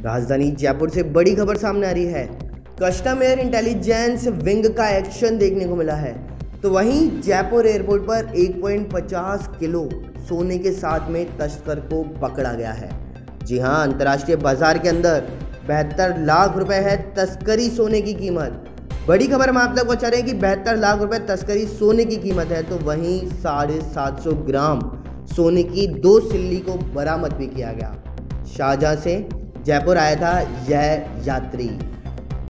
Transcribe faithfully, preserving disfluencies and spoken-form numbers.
राजधानी जयपुर से बड़ी खबर सामने आ रही है। कस्टम एयर इंटेलिजेंस विंग का एक्शन देखने को मिला है। तो वहीं जयपुर एयरपोर्ट पर एक पॉइंट पचास किलो सोने के साथ में तस्कर को पकड़ा गया है। जी हां, अंतर्राष्ट्रीय बाजार के अंदर बहत्तर लाख रुपए है तस्करी सोने की कीमत। बड़ी खबर हम आप तक पहुंचा रहे हैं कि बहत्तर लाख रुपए तस्करी सोने की कीमत है। तो वहीं साढ़े सात सौ ग्राम सोने की दो सिल्ली को बरामद भी किया गया। शारजाह से जयपुर आया था यह यात्री।